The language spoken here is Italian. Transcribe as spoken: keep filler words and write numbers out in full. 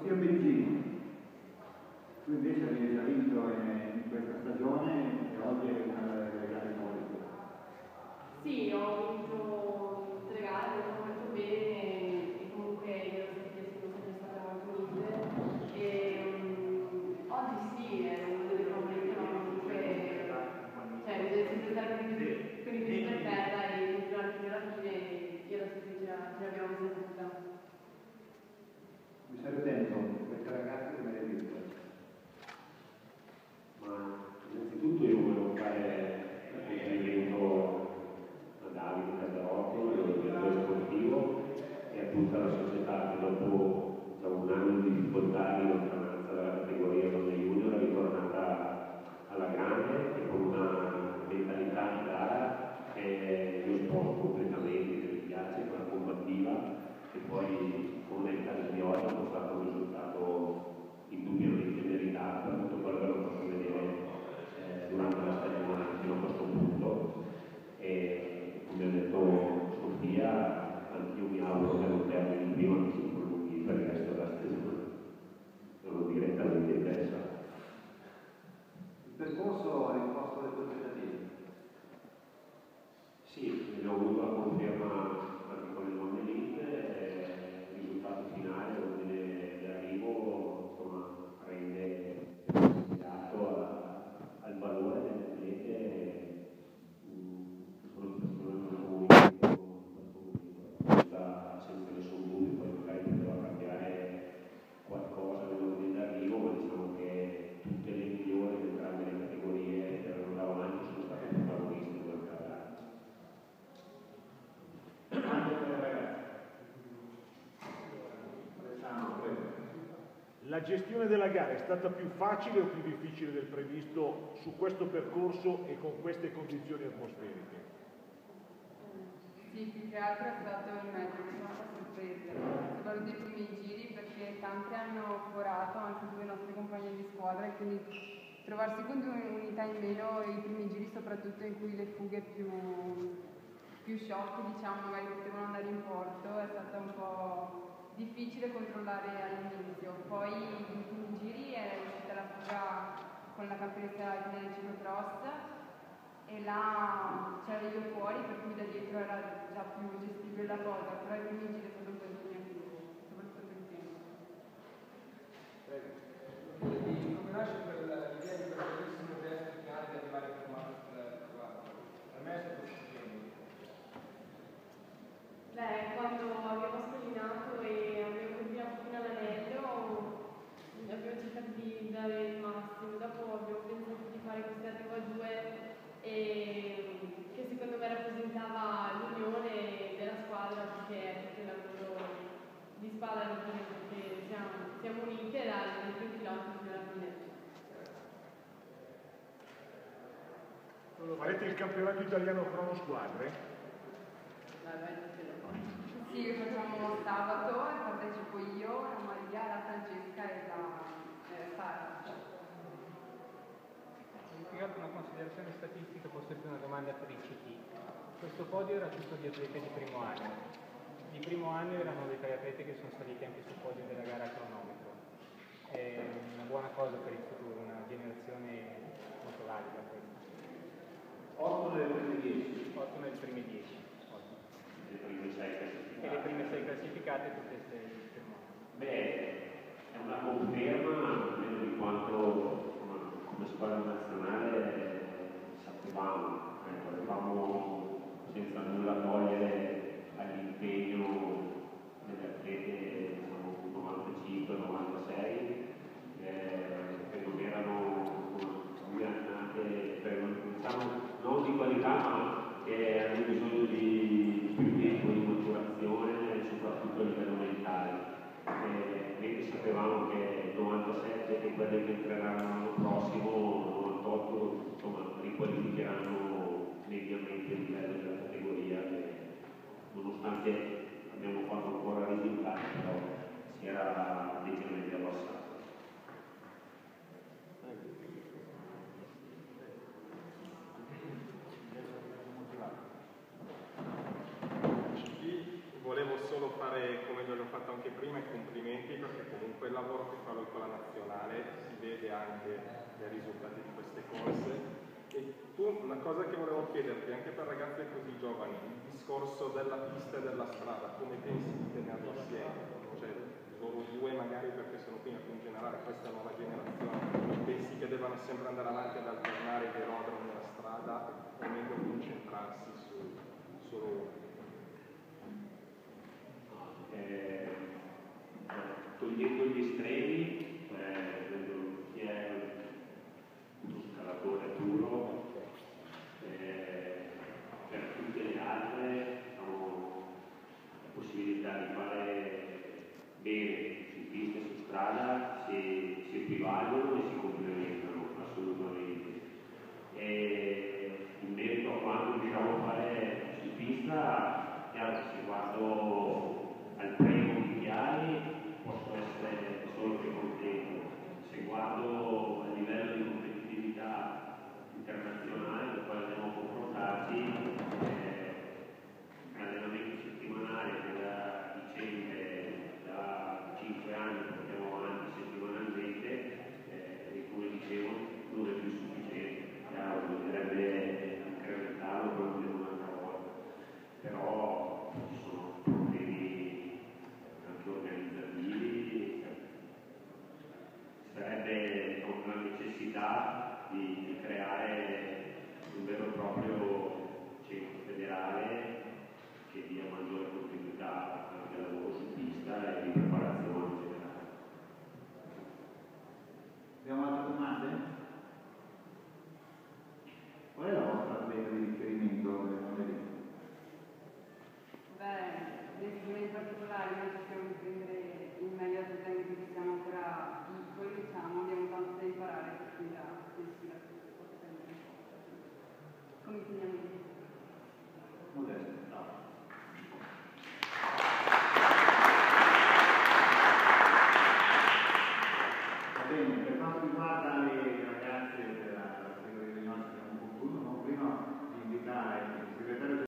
Consiglio Benzini, tu invece avevi già vinto in, in questa stagione e oggi è una delle gare nuove. Sì, ho vinto tre gare, ho fatto molto bene e comunque io sono sempre stata molto unite e um, oggi sì, è una delle favorite, ma comunque cioè bisogna sempre stare con i piedi per terra e durante alla fine io adesso ce l'abbiamo messa tutta. Mi serve tempo, queste ragazze come le viste? Ma innanzitutto io volevo fare un complimento a Davide Casarotti, il direttore sportivo, e a tutta la società che dopo diciamo, un anno di difficoltà di lontananza dalla categoria donne junior è ritornata alla grande e con una mentalità di gara che io sposo completamente, che mi piace, quella combattiva, e poi con il caso di oggi ha portato un risultato indubbiamente meritato per tutto quello che lo posso vedere eh, durante la stagione fino a questo punto. E come ha detto Sofia, anch'io mi auguro che non termini prima che si prolunghi per il resto della stagione. Sono direttamente interessato. Il percorso ha risposto alle tue aspettative? Sì, abbiamo avuto la conferma anche con le donne elite, il risultato finale, l'ordine di arrivo, insomma, rende immediato al valore delle atlete che sono persone molto comunque, senza nessun dubbio, poi magari poteva cambiare qualcosa nell'ordine di arrivo, ma diciamo che tutte le migliori di entrambe le categorie che erano davanti sono state protagoniste durante la gara. La gestione della gara è stata più facile o più difficile del previsto su questo percorso e con queste condizioni atmosferiche? Sì, più che altro è stato il mezzo, ci sono state sorprese, soprattutto i primi giri perché tanti hanno forato anche due nostre compagne di squadra e quindi trovarsi con due unità in meno i primi giri, soprattutto in cui le fughe più, più sciocche, diciamo, magari potevano andare in porto, è stato un po' difficile controllare all'inizio. Poi in primi giri è uscita la fuga con la campionessa italiana di ciclocross e là c'ero io fuori, per cui da dietro era già più gestibile la cosa, però i primi giri è stato un po' impegnativo, soprattutto per il tempo. Come nasce l'idea di quel bellissimo gesto finale di arrivare per Master quattro? Per me è stato stupendo. Beh, quando abbiamo scaglinato e abbiamo continuato fino all'anello, abbiamo cercato di dare il massimo, dopo abbiamo pensato di fare questa arriva due e che secondo me rappresentava l'unione della squadra, perché è il lavoro di squadra perché siamo, siamo unite dal primo chilometro fino alla fine. Farete il campionato italiano crono squadre? Sì, lo facciamo sabato e partecipo io, la Maria, la Francesca e la eh, Sara. Più che altro una considerazione statistica, forse più una domanda per il C T. Questo podio era tutto di atlete di primo anno. Di primo anno erano dei tre atleti che sono saliti anche sul podio della gara a cronometro. È una buona cosa per il futuro, una generazione molto valida questa. otto nelle prime dieci. otto nelle prime dieci. Le prime sei classificate. E le prime sei classificate tutte e sei di primo anno. Beh, è una conferma almeno di quanto come, come squadra nazionale sapevamo, ecco, avevamo senza nulla togliere all'impegno delle atlete novantacinque novantasei eh, che non erano due annate, diciamo, non di qualità ma che hanno bisogno di più tempo di maturazione e soprattutto a livello mentale. E sapevamo che il novantasette e quelle che entreranno l'anno prossimo, novantotto, insomma, riqualificheranno mediamente il livello della categoria che, nonostante abbiamo fatto ancora risultati, però si era leggermente abbassato. Volevo solo fare fare come ve l'ho fatto anche prima, i complimenti, perché comunque il lavoro che fa lui con la nazionale si vede anche dai risultati di queste corse. E tu, una cosa che volevo chiederti, anche per ragazze così giovani, il discorso della pista e della strada, come pensi di tenerlo assieme? Cioè, loro due magari perché sono qui, ma più in generale questa nuova generazione, pensi che debbano sempre andare avanti ad alternare i velodromi nella strada o meglio concentrarsi su solo uno? Eh, togliendo gli estremi,